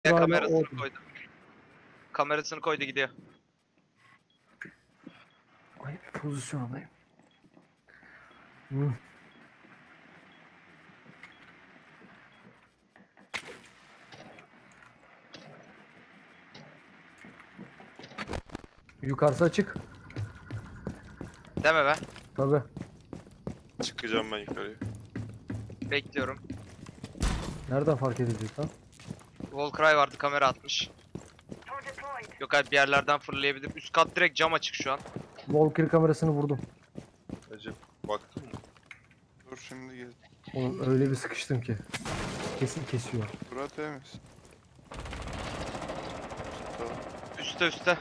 Kamerasını koydu. Kamerasını koydu, gidiyor. Ay, pozisyon alayım. Yukarısı açık. Deme be. Tabii. Çıkacağım ben yukarıya. Bekliyorum. Nereden fark edecek lan? Volcry vardı, kamera atmış. Yok abi, bir yerlerden fırlayabilir. Üst kat direkt cam açık şu an. Valkyrie kamerasını vurdum. Recep baktın mı? Dur şimdi gel. Oğlum öyle bir sıkıştım ki. Kesin kesiyor. Bura temiz. Üste.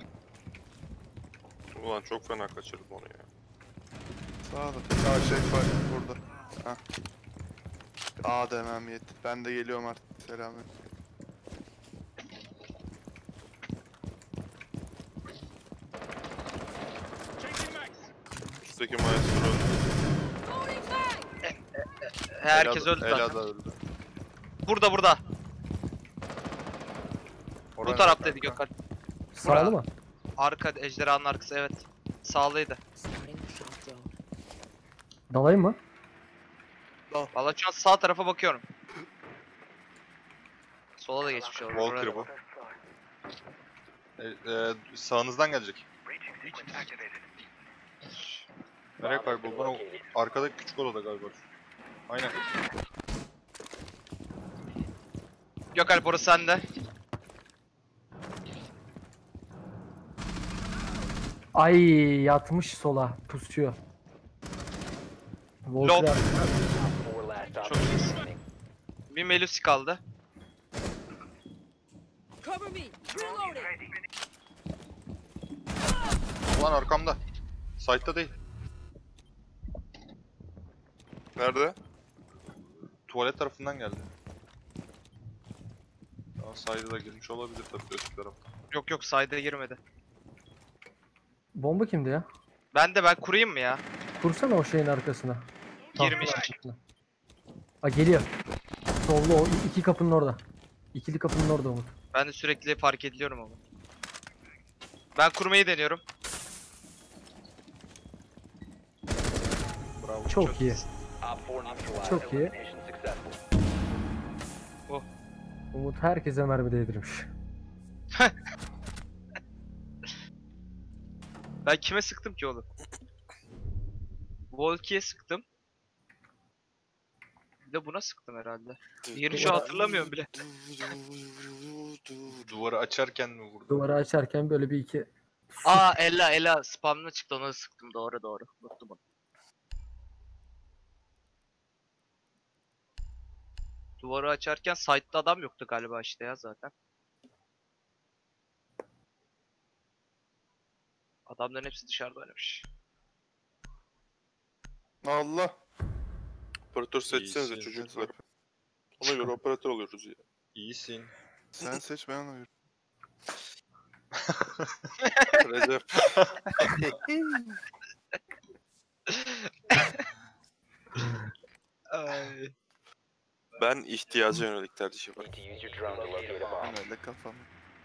Ulan çok fena kaçırdım onu ya. Sağda. Ya şey var burada. Hah. A demem yetti. Ben de geliyorum artık. Selamünaleyküm. Üstteki maestro. Herkes öldü Ela zaten. da öldü. Burada. Bu Oraya taraftaydı kanka. Gökhan. Sağlı mı? Arka, ejderhanın arkası, evet. Sağlıydı. Dalayım mı? Vallahi şu an sağ tarafa bakıyorum. Sola da geçmiş olur. Valkyrie bu. Sağınızdan gelecek. Nereye kayboldun? O arkadaki küçük odada galiba. Aynen. Gökhan, burası sende. Ay, yatmış sola. Pusuyor. Valkyrie. Çok iyisin. Bir Melusi kaldı. Cover me. Reloading. Ulan arkamda. Site'da değil. Nerede? Tuvalet tarafından geldi. Ya side'a da girmiş olabilir tabii öteki tarafta. Yok, sayda girmedi. Bomba kimdi ya? Ben kurayım mı ya? Kursana o şeyin arkasına. Girmiş. Tahtın arkasına. Aa, geliyor. Solda o iki kapının orada. İkili kapının orada Umut. Ben de sürekli fark ediliyorum ama. Ben kurmayı deniyorum. Bravo. Çok iyi. Çok iyi. Oh. Umut herkese mermi değdirmiş. Ben kime sıktım ki oğlum? Volki'ye sıktım. Bir de buna sıktım herhalde. Diğerini şu an hatırlamıyorum bile. Duvarı açarken mi vurdu? Duvarı açarken böyle bir iki... Aa, Ela spamına çıktı, ona sıktım, doğru. Unuttum onu. Duvarı açarken site'da adam yoktu galiba işte ya zaten. Adamların hepsi dışarıda oynamış. Allah. Operatör seçsenize İyisin. çocuklar. Ona göre operatör oluyoruz ya. İyisin. Sen seç ben ona göre. Recep. Ay. Ben ihtiyaca yönelik tercih yaparım. Ben öyle kafam.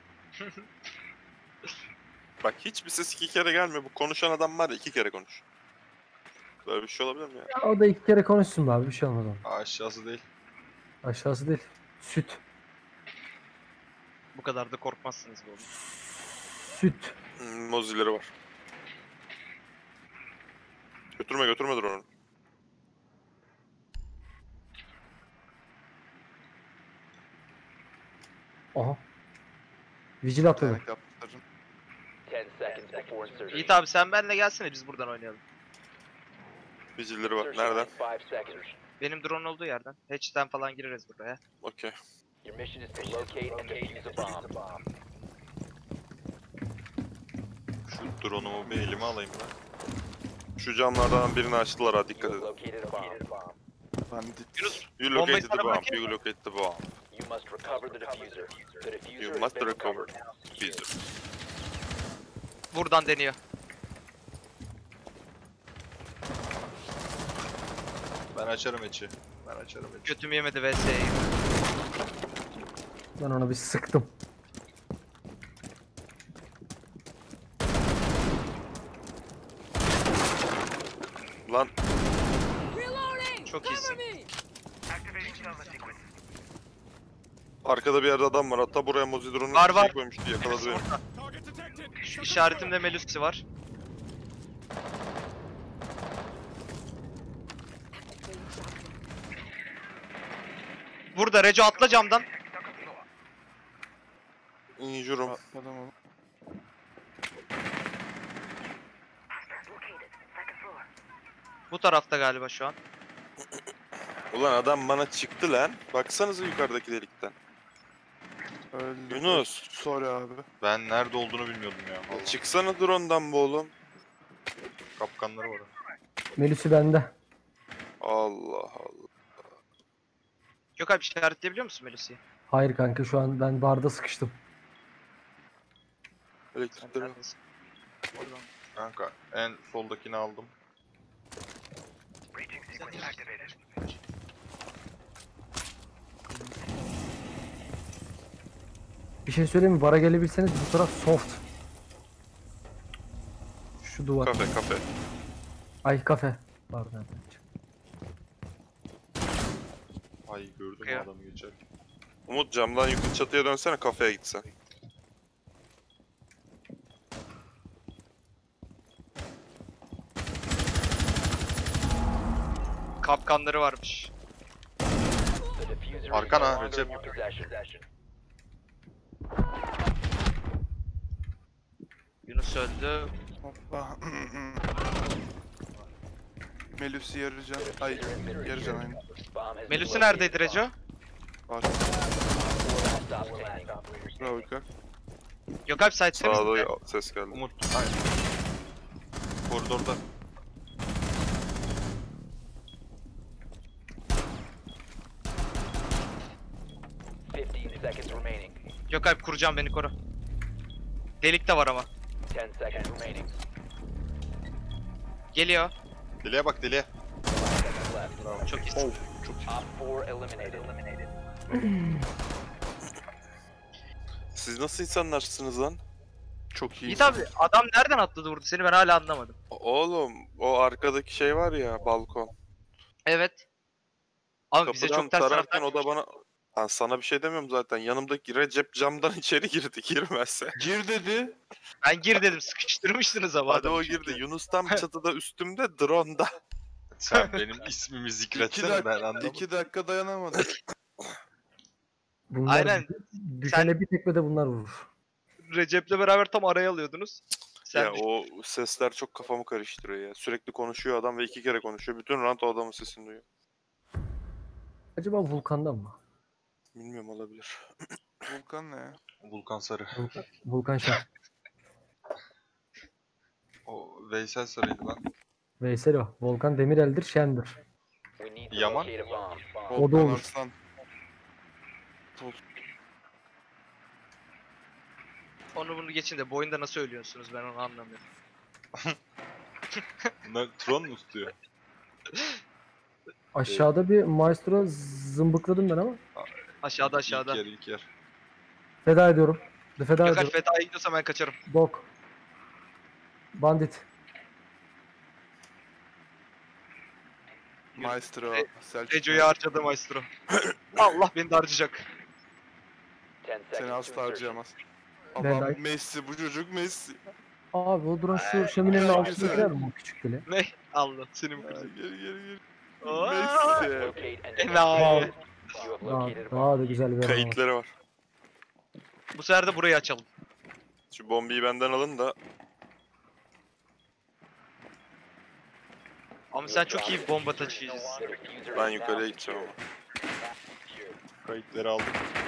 Bak hiçbir ses iki kere gelmiyor. Bu konuşan adam var ya, iki kere konuş. Böyle bir şey olabilir mi ya? Ya, o da iki kere konuşsun be abi, bir şey olmaz ona. Aşağısı değil. Aşağısı değil. Süt. Bu kadar da korkmazsınız bu oğlum. Süt. Mozileri var. Götürme drone'u. Aha. Vigil atladı. Yaptırırım. Yiğit abi, sen benimle gelsene, biz buradan oynayalım. Vigilleri var. Nereden? Benim drone olduğu yerden. Hatch'ten falan gireriz buraya. Okey. Şu drone'umu bir elime alayım ben. Şu camlardan birini açtılar ha, dikkat edin. Yunus, You bombayı located the sana bomb. bırakayım You located the bomb. You must recover the diffuser. buradan deniyor. Ben açarım içi. Götümü yemedi VS'yi. Ben ona bir sıktım. Lan Reloading. Çok Cover iyisin. me. arkada bir yerde adam var. Hatta buraya Mozidron'un Var, şey var. koymuştu. Yakaladı beni. Şu işaretimde Melusi var. Burada Reco atla camdan. İnjurum. Atladım oğlum. Bu tarafta galiba şu an. Ulan adam bana çıktı lan. Baksanıza yukarıdaki delikten. Öldü. Yunus. Sorry abi. Ben nerede olduğunu bilmiyordum ya. Vallahi Çıksana drone'dan bu oğlum. kapkanları var. Melusi bende. Allah Allah. Yok abi işaretleyebiliyor musun Melusi'yi? Hayır kanka şu an ben barda sıkıştım. Sen Elektrikleri. neredesin? Oradan. Kanka en soldakini aldım. Bir şey söyleyeyim mi? Bara gelebilseniz bu taraf soft. Şu duvar. Kafe kafe. Ay kafe. Pardon. Ay gördüm Kaya. adamı geçerken. Umut camdan yukarı çatıya dönsene, kafeye gitsen. Kapkanları varmış. Arkana Recep. Yunus öldü. Hoppa. Melusi yarıcan. Ay yarıcan aynı. Melusi neredeydi Reco? Var. Bravo İlkay. Yok abi site Sağda temizdi. ses geldi. Umut. Hayır. Koridorda. Yok abi kuracağım, beni koru. Delik de var ama. Geliyor. Deliye bak deliye. Çok iyisin. Siz nasıl insanlarsınız lan? Çok iyi. İyi tabi, adam nereden atladı vurdu seni, ben hala anlamadım. Oğlum o arkadaki şey var ya, balkon. Evet. Abi bize Kapıdan çok ters tararken taraftan o da bana... Ben sana bir şey demiyorum zaten. Yanımdaki Recep camdan içeri girdi, girmezse. Gir dedi. Ben gir dedim, sıkıştırmıştınız ama Hadi adamı o çünkü. girdi. Yunus tam çatıda üstümde, drone'da. Sen benim ismimi 2 zikretsene ben dakika, anlamadım. 2 dakika dayanamadım. Bunlar Aynen. düşene bir tekmede bunlar vurur. Recep'le beraber tam araya alıyordunuz. Sen Ya o sesler çok kafamı karıştırıyor ya. Sürekli konuşuyor adam ve 2 kere konuşuyor. Bütün round o adamın sesini duyuyor. Acaba Vulkan'dan mı? Bilmiyorum, olabilir. Volkan ne ya? Vulkan Sarı. Vulkan Şah. O Veysel Sarı'ydı lan. Veysel o. Volkan Demirel'dir, Şen'dir. Yaman. O da Volkan olur. Arslan. onu bunu geçin de bu oyunda nasıl ölüyorsunuz, ben onu anlamıyorum. Bunlar Tron mu tutuyor? Aşağıda bir maestro zımbıkladım ben ama. Aşağıda aşağıda. İlk yer. Feda ediyorum. De feda Yok abi ediyorum. fetaya gidiyorsa ben kaçarım. Dok. Bandit. Maestro. Selçuk. Reco'yu harcadı maestro. Allah beni de harcayacak. Seni asla harcayamaz. Ben Allah de- Messi, bu çocuk Messi. Abi o duran şu şöminenin Güzel, altına güzel. girer mi o küçük dili? Ne? Allah senin bu Ya, kızı. gel. Aa! Messi. Enayi. Daha da güzel bir araba var. Kayıtları var. Bu sefer de burayı açalım. Şu bombayı benden alın da Ama sen çok iyi bomba taşıyıcısın. ben yukarıya gideceğim ama. Kayıtları aldım.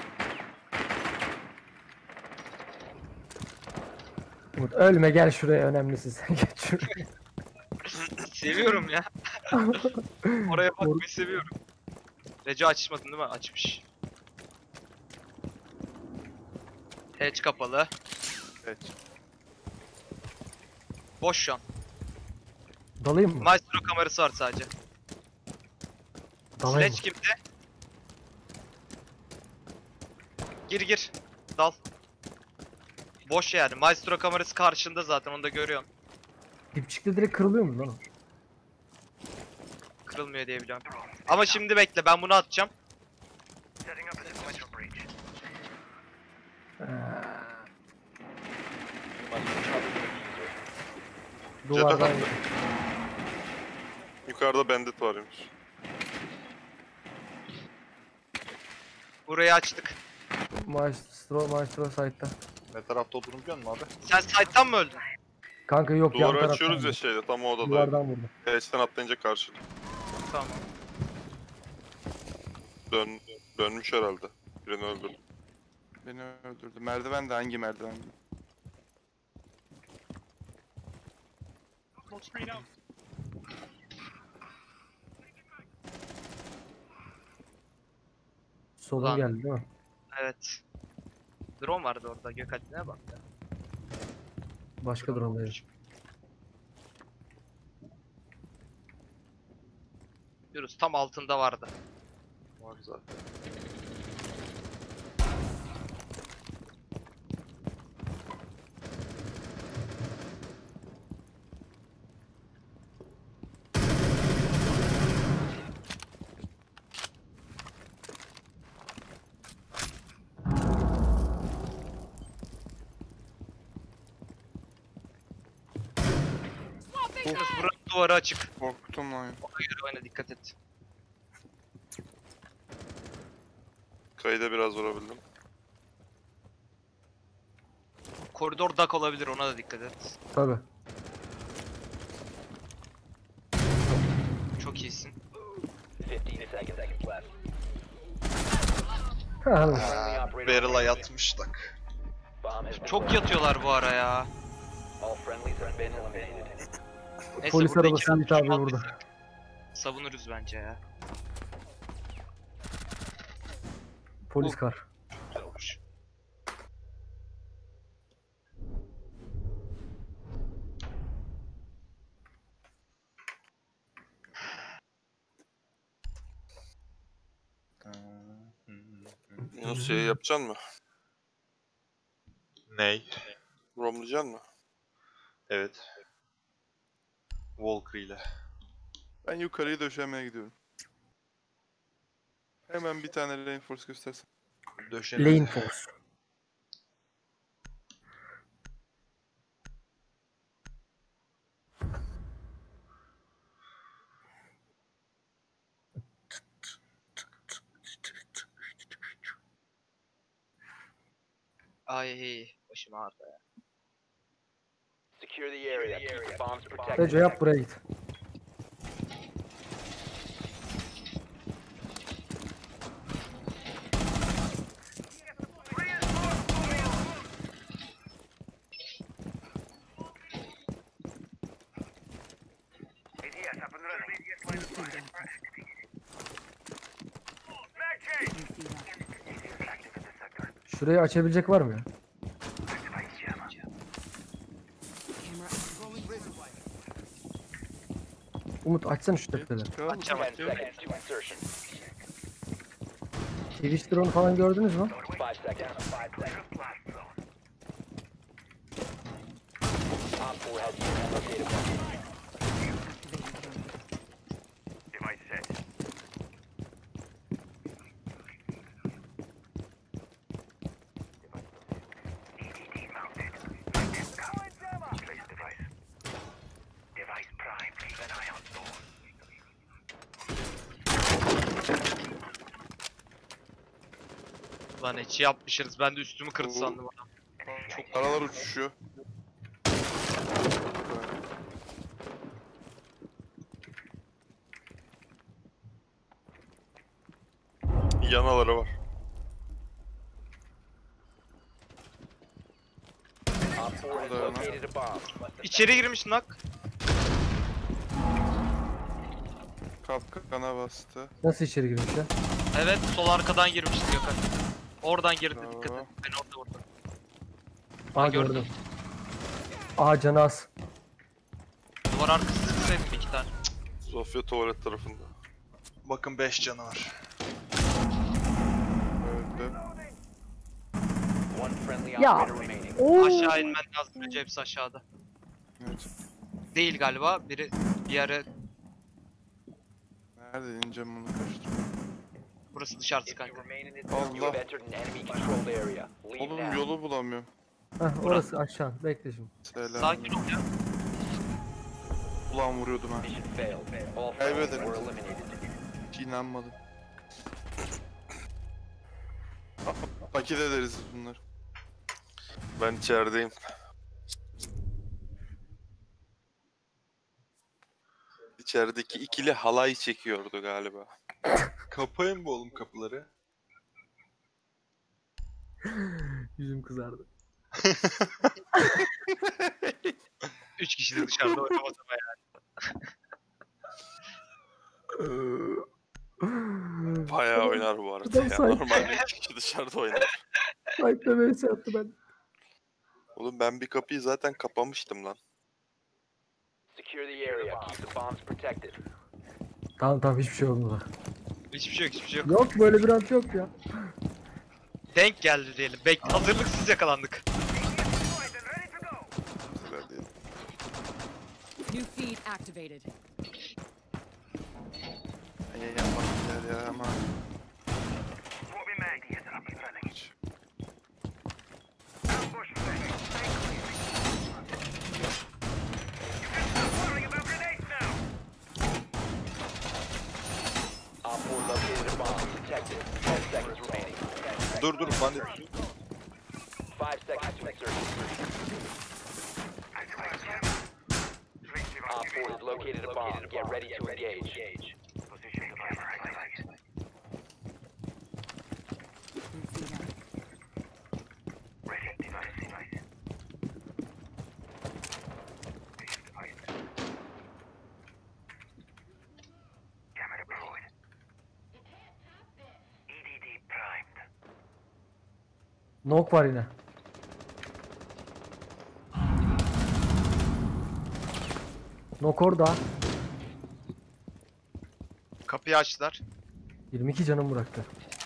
Umut ölme gel şuraya, önemlisi sen geç şuraya. Seviyorum ya. Oraya bakmayı seviyorum. Reco açmadın değil mi? Açmış. Hatch kapalı. Evet. Boş şu an. Dalayım mı? Maestro kamerası var sadece. Dalayım mı? Sledge kimde? Gir gir. Dal. Boş yani. Maestro kamerası karşında zaten, onu da görüyorsun. Dipçikle direkt kırılıyor mu lan o? Kırılmıyor diye biliyorum. Ama şimdi bekle, ben bunu atacağım. Duvardan Yukarıda bandit varmış. Burayı açtık. Maestro site'da. Ne tarafta olduğunu biliyor musun abi? Sen site'tan mı öldün? Kanka yok, yan Duvarı taraftan açıyoruz ya vurdu. şeyde, tam o odada. Duvardan vurdu. Hatch'ten atlayınca karşı. Tamam. Dönmüş herhalde. Birini öldürdü. Beni öldürdü. Merdiven de hangi merdiven? Solun Ulan. geldi değil mi? Evet. Drone vardı orada, Gökalp'ine bak ya. Başka durumdayız. Yunus tam altında vardı. Var zaten. Yunus buranın duvarı açık. Korktum lan. Ona göre oyna, dikkat et. Kayıda biraz vurabildim. Koridor dak olabilir, ona da dikkat et. Tabi. Çok iyisin. 15 seconds left. Barrel'a yatmıştık. Bomb has been Çok planted. yatıyorlar bu ara ya. All friendlies have been eliminated. Neyse, Polis burada arabası iki bir tabi atış vurdu. aldık. Savunuruz bence ya. Polis kar. Güzel olmuş. Yunus şeyi yapacaksın mı? Ney? Romlayacaksın mı? Evet. Walker ile. Ben yukarıyı döşemeye gidiyorum. Hemen bir tane reinforce göstersen. Döşeme. Lane Force. Ay başım ağrıdı ya. Secure the area. Keep the bombs protected. Reco yap, buraya git. Şurayı açabilecek var mı ya? Umut açsana şu tepeleri. Açacağım. 10 seconds to insertion. Twitch drone falan gördünüz mü? 5 seconds. Op 4 has been located. Lan içi yapmışız. Ben de üstümü kırdı Oo. sandım adam. Çok aralar uçuşuyor. Yanaları var. Op 4 has located a bomb. İçeri girmiş nak. Kapkana bastı. Nasıl içeri girmiş ya? Evet, sol arkadan girmişti Gökhan. Oradan girdi, Bravo. dikkat et. Ben orada vurdum. Aa, gördüm. gördüm. Aa, canı az. Duvar arkası sıksaydım iki tane. Sofya tuvalet tarafında. Bakın 5 canı var. Öldü. One friendly Ya. operator remaining. Oo. Aşağı inmen lazım. Önce hepsi aşağıda. Evet. Değil galiba. Biri bir yere. Nerede ineceğim bunu karıştırıyorum. Burası dışarısı If you kanka. remain in this zone, you have Allah. entered an enemy controlled area. Leave Oğlum now. yolu bulamıyorum. Heh, orası aşağı. Bekle şimdi. Selam. Sakin ol ya. Ulan vuruyordum ha. Mission failed. All friendlies Kaybederim. were eliminated. Hiç inanmadım. Paket ederiz bunları. Ben içerideyim. İçerideki ikili halay çekiyordu galiba. Kapayın mı oğlum kapıları? Yüzüm kızardı. 3 kişi de dışarıda oynamasa ya. Bayağı oynar bu arada ya. Adam Normalde 2 kişi dışarıda oynar. Sahipte vs attı ben. Oğlum ben bir kapıyı zaten kapamıştım lan. Secure the area. Keep the bombs protected. Tamam hiçbir şey olmadı. Hiçbir şey yok, hiçbir şey yok. Yok böyle bir an yok ya. Denk geldi diyelim. Hazırlıksız yakalandık. Güzel değil. New feed activated. İyi yapmak ya ama. Op 4 located a bomb. Protect it. 10 seconds remaining. Dur bandit. 5 seconds to insertion. Op 4 has located a bomb. Get ready to engage. New feed out. Nok var yine. Nok orada. Kapıyı açtılar. 22 canım bıraktı.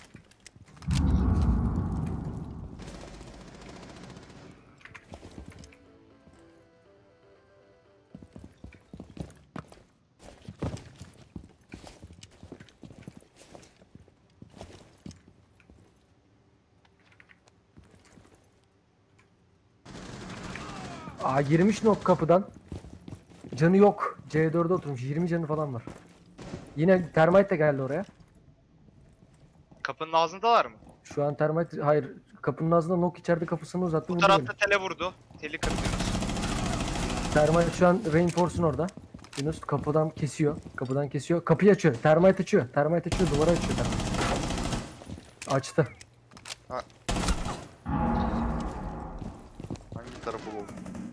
Aa girmiş nok kapıdan. Canı yok. C4'de oturmuş. 20 canı falan var. Yine termite de geldi oraya. Kapının ağzındalar mı? Şu an termite hayır kapının ağzında nok içeride kafasını uzattı. Bu vurdu tarafta beni. tele vurdu. Teli kırdı. Termite şu an reinforce'un orada. Yunus kapıdan kesiyor. Kapıdan kesiyor. Kapıyı açıyor. Termite açıyor. Termite açıyor. Duvara açıyor. Termite. Açtı. Hangi tarafı bu?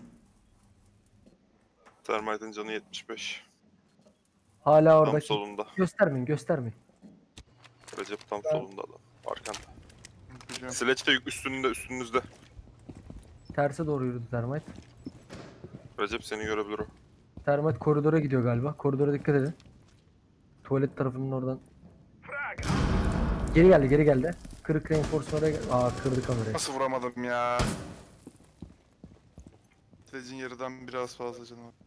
Termite'ın canı 75. Hala Tam orada. solunda. Göstermeyin. Göstermeyin. Recep tam solunda adam. Arkanda. Biliyorum. Sledge de üstünüzde. Terse doğru yürüdü termite. Recep seni görebilir o. Termite koridora gidiyor galiba. Koridora dikkat edin. Tuvalet tarafının oradan. Geri geldi. Kırık reinforce'un oraya Aa kırdı kamerayı. Nasıl vuramadım ya? Sledge'in yarıdan biraz fazla canı var.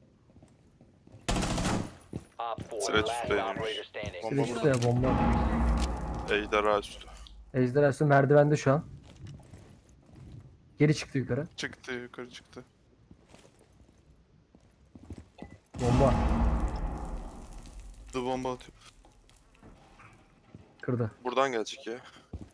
Op 4 Süreç last üstteymiş. operator standing. Süreçte ya bomba. Ejderha üstü. Ejderha üstü merdivende şu an. Geri çıktı yukarı. Çıktı yukarı çıktı. Bomba. The bomba atıyor. Kırdı. Buradan gelecek ya.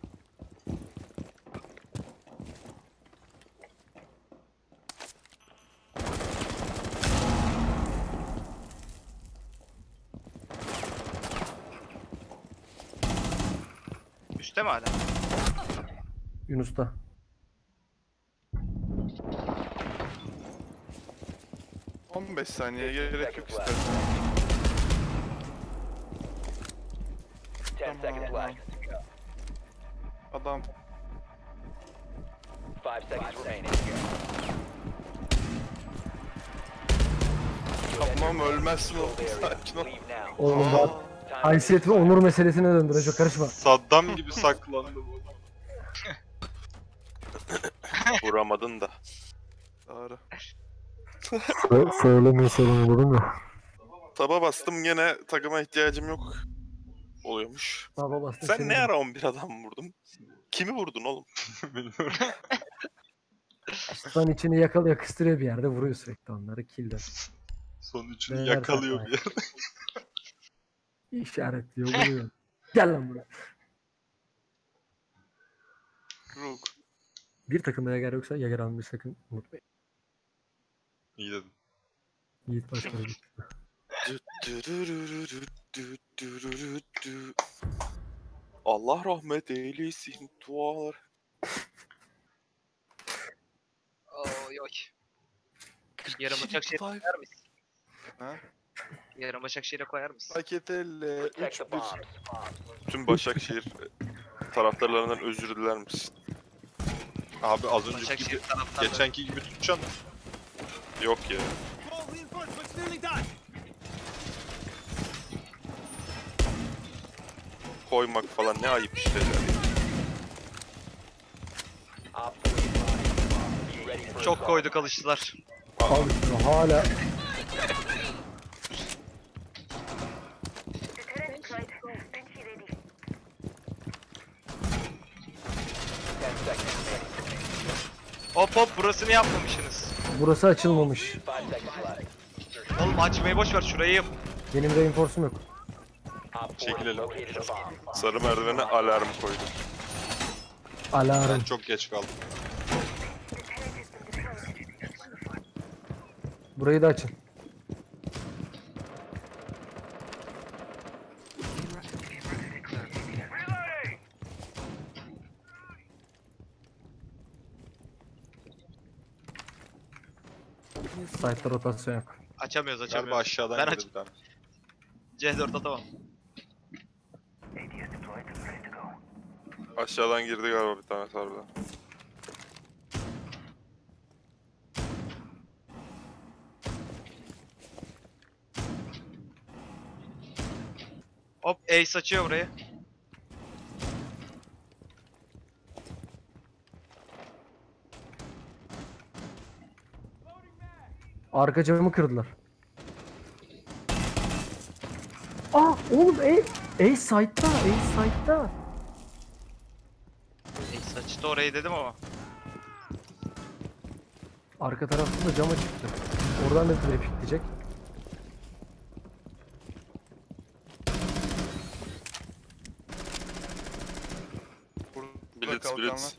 Üste mi hala? Yunus'ta. — 15 saniye gerek yok istersen. 10 seconds left. Adam 5 seconds remaining. tamam ölmezsin oğlum. Controlled area. Sakin ol. Leave now. Oğlum bak. Time Haysiyet ve onur meselesine döndü. Reco karışma. Saddam gibi saklandı bu. Vuramadın da. Doğru. Söylemiyor sorun olur mu? Taba bastım gene takıma ihtiyacım yok. Oluyormuş. Baba bastın. Sen ne ara 11 adam vurdun? Kimi vurdun oğlum? Bilmiyorum. Aslan içini yakalıyor, kıstırıyor bir yerde, vuruyor sürekli onları. Kill'de. Son üçünü Beyler yakalıyor takmayın. bir yerde. İşaretliyor, vuruyor. Gel lan buraya. Rook. Bir takımda Yager yoksa Yager almayı sakın unutmayın. İyi dedim. Yiğit başları gitti. Allah rahmet eylesin dualar. Oy oy. Yarın Başakşehir'e koyar mısın? Ha? Yarın Başakşehir'e koyar mısın? Paket elle Protect the 3-1. bombs. Tüm Başakşehir taraftarlarından özür diler misin? Abi az önceki Başakşehir gibi, taraftarları. geçenki gibi tutacaksın. Yok ya. Koymak falan ne ayıp şeyler. Op 4 is live. Be ready for Çok assault. koyduk alıştılar. Al işte hala. Hop hop burasını yapmamışsınız. Burası açılmamış. 5 seconds left. Oğlum açmayı boş ver şurayı yap. Benim reinforce'um yok. Op 4 Çekilelim. located a bomb. Sarı merdivene alarm koydum. Alarm. Ben çok geç kaldım. Burayı da açın. Site'da rotasyon yok. Açamıyoruz Galiba açamıyoruz. aşağıdan Ben girdi aç- bir tane. C4 atamam. Aşağıdan girdi galiba bir tane harbiden. Hop Ace açıyor burayı. Arka camı kırdılar. Aa oğlum site'da, site'da. Ace açtı orayı dedim ama. Arka tarafta da cama çıktı. Oradan da trafik gidecek. Burada Blitz kalkanlar. blitz.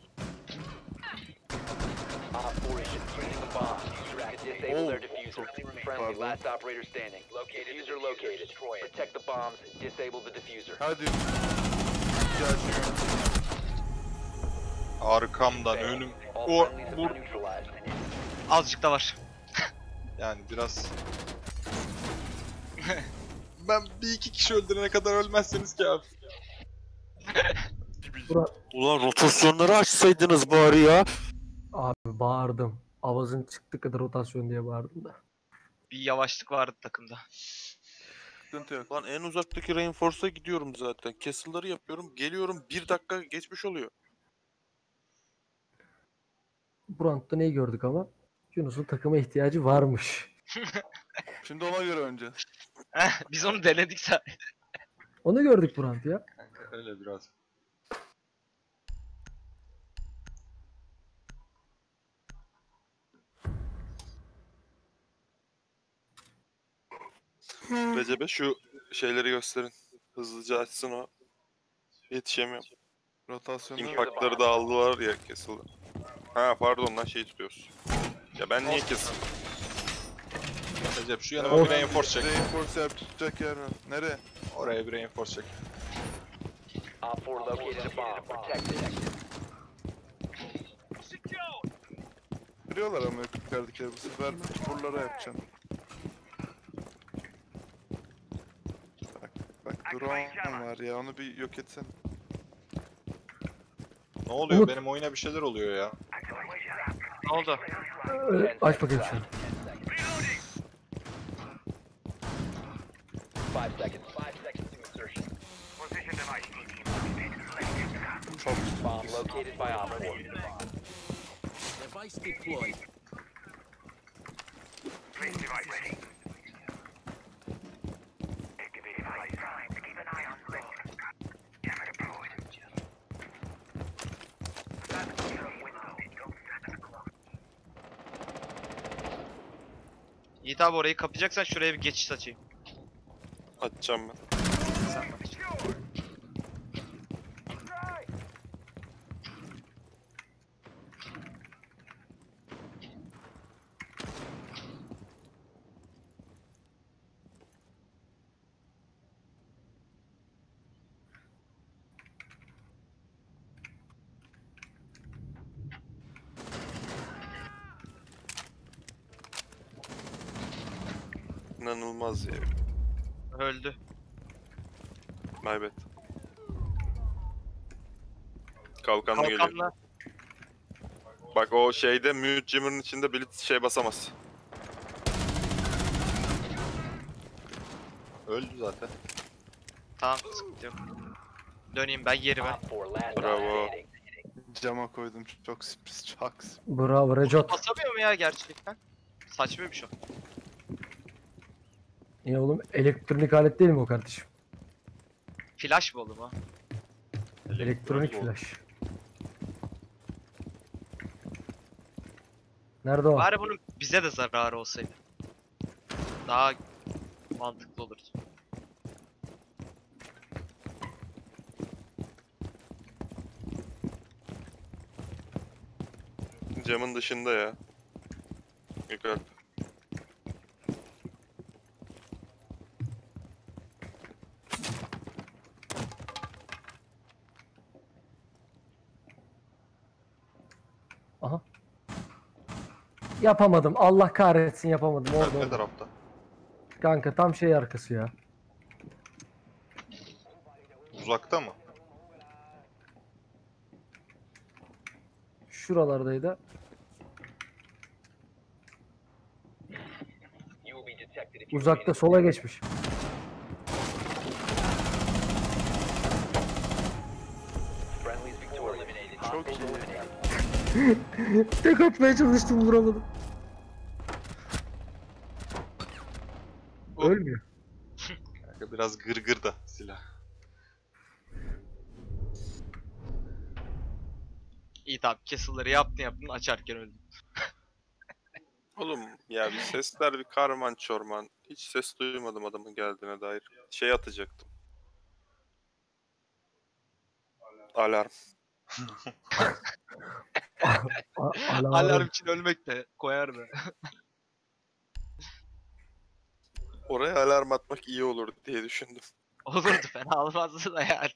Op 4 is defusing the bomb. Disable their diffuser. Friendly, pardon. last operator standing. Diffuser located. Protect the bombs. Disable the diffuser. Hadi. Gelsin. Arkamdan önüm. All O friendlies have vur. been neutralized. Azıcık da var. Yani biraz. Ben bir iki kişi öldürene kadar ölmezseniz ki abi. Ulan rotasyonları açsaydınız bari ya. Abi bağırdım. Avazın çıktı kadar rotasyon diye bağırdım da. Bir yavaşlık vardı takımda. Sıkıntı yok. Lan en uzaktaki reinforce'a gidiyorum zaten. Castle'ları yapıyorum. Geliyorum 1 dakika geçmiş oluyor. Bu roundda neyi gördük ama? Yunus'un takıma ihtiyacı varmış. Şimdi ona göre önce. Biz onu denedik zaten. Onu gördük bu round ya. Öyle biraz. Recep'e şu şeyleri gösterin. Hızlıca açsın o. Yetişemiyorum. Rotasyonu Impact'ları da aldılar ya kesildi. Ha pardon lan şey tutuyoruz. Ya ben niye kesildim? Recep şu yana bir reinforce çek. Reinforce yapacak yer var. Nereye? Oraya bir reinforce çek. Op 4 located a bomb. Protect it. Kırıyorlar ama yukarıdakileri bu sefer buralara yapacağım. Bak drone var ya onu bir yok etsen. Ne oluyor? Umut. Benim oyuna bir şeyler oluyor ya. Ne oldu? Aç bakayım şunu. 5 seconds. 5 seconds to insertion. Çok Bomb located by Op 4. Device deployed. Yiğit abi orayı kapayacaksan şuraya bir geçiş açayım. Açacağım ben. Sen bak. İnanılmaz ya. Öldü. Maybet. Kalkanla geliyor. Kalkanla. Bak o şeyde mute jammer'ın içinde Blitz şey basamaz. Öldü zaten. Tamam sıkıntı yok. Döneyim ben yerime. Op 4 last Bravo. standing. Cama koydum. Çok sürpriz. Çok sürpriz. Bravo Recep. Basamıyor mu ya gerçekten? Saçma bir şey. Ya oğlum elektronik alet değil mi o kardeşim? Flash mı oğlum ha? Elektronik flash. Nerede o? Bari bunun bize de zararı olsaydı. Daha mantıklı olurdu. Camın dışında ya. Yukarı. Aha. Yapamadım. Allah kahretsin yapamadım. Orada Ne orada. tarafta? Kanka tam şey arkası ya. Uzakta mı? Şuralardaydı. You will be detected if you Uzakta sola geçmiş. friendlies victorious. Çok Hostiles iyi. eliminated. Tek atmaya çalıştım vuramadım. Ölmüyor. Kanka biraz gırgır da silah. İyi tamam castle'ları yaptın açarken öldüm. Oğlum ya bir sesler bir karman çorman. Hiç ses duymadım adamın geldiğine dair. Şey atacaktım. Alarm. Alarm için ölmek de koyar da. Oraya alarm atmak iyi olur diye düşündüm. Olurdu fena olmazdı da yani.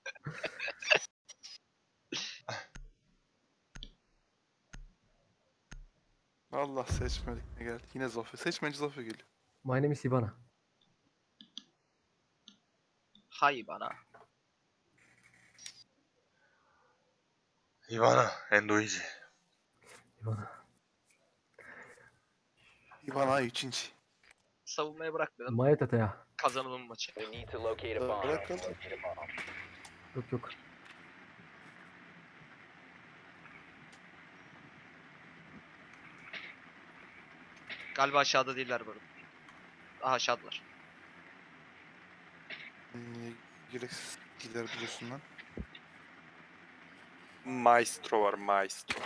Allah seçmedik ne geldi. Yine Zofia. Seçmeci Zofia geliyor. My name is Ivana. Hay bana. Ivana, Endoizi. Ivana. İvana 3. Savunmaya bırakmadım. Maya tataya. Kazanalım maçı. We need to locate a bomb. Bırakın. Yok yok. Galiba aşağıda değiller bu arada. Daha aşağıdalar. Niye gereksiz gider biliyorsun lan. Maestro var maestro.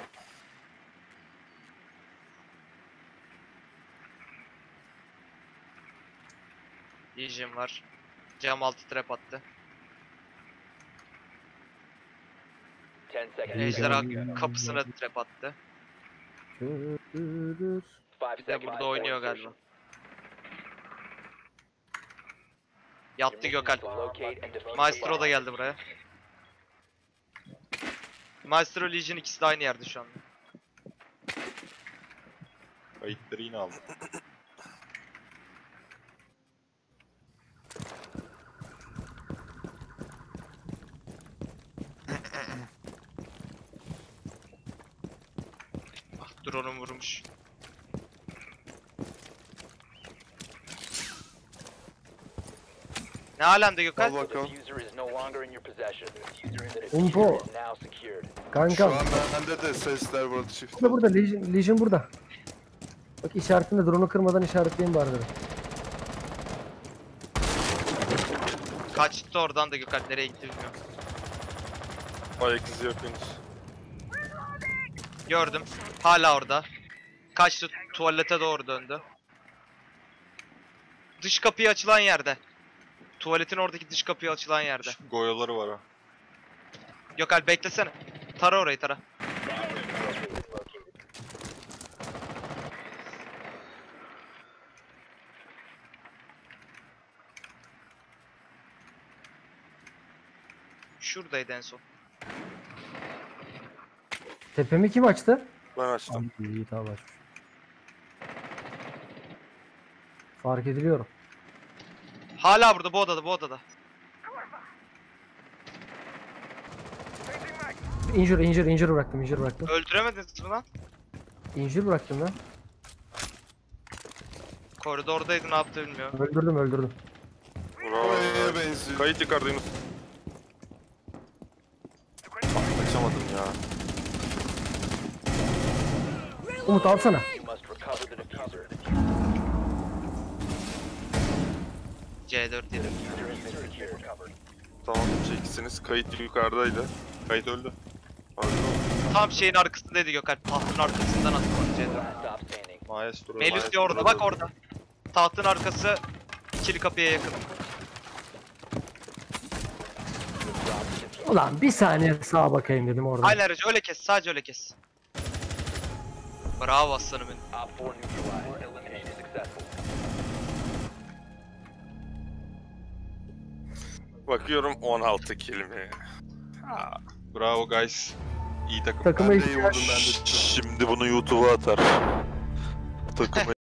Legion var. Cam altı trap attı. 10 seconds. Ejderha kapısına trap attı. Görürüz. 5 Bir de seconds. burada oynuyor galiba. Yattı Gökalp. Locate and defuse Maestro the da geldi buraya. Maestro Legion ikisi de aynı yerde şu anda. Kayıtları yine aldım. Ah drone'um vurmuş. Ne alemde Al Gökhan? The bakalım. diffuser is no longer in your possession. The diffuser Info. is now secured. Şu Kanka. an bende de sesler burada çift. Burada Legion burada. Bak işaretinde drone'u kırmadan işaretleyin bari dedim. Kaçtı oradan da Gökhan, nereye gitti bilmiyorum. Ayak izi yok henüz. Gördüm. Hala orada. Kaçtı, tuvalete doğru döndü. Dış kapıyı açılan yerde. Tuvaletin oradaki dış kapıyı açılan yerde. Goyaları var ha. Gökhan beklesene. Tara orayı, tara. Şuradaydı en son. Tepemi kim açtı? Ben açtım. İyi tamam açmış. Fark ediliyorum. Hala burada, bu odada, bu odada. Injure bıraktım. Öldüremediniz mi lan? Injure bıraktım lan. Koridordaydı, ne yaptı bilmiyorum. Öldürdüm. Bravo. Oraya benziyor. Kayıt yukarıda Yunus. Açamadım ya. Umut alsana. You must recover the diffuser. C4 yedim. Diffuser has been secured. Tamam çekisiniz. Kayıt yukarıdaydı. Kayıt öldü. Öldü. Tam şeyin arkasındaydı Gökhan. Tahtın arkasından attı bana C4. Last stop standing. Maestro. Melus de orada, bak orada. Tahtın arkası ikili kapıya yakın. Ulan bir saniye sağa bakayım dedim orada. Aynen Recep, öyle kes, sadece öyle kes. Bravo aslanım benim. Op 4 neutralized. Elimination successful. Bakıyorum 16 kelime. Bravo guys. İyi takım. Takıma Ben de iyi ihtiyaç. vurdum ben de. Şimdi bunu YouTube'a atar. Takım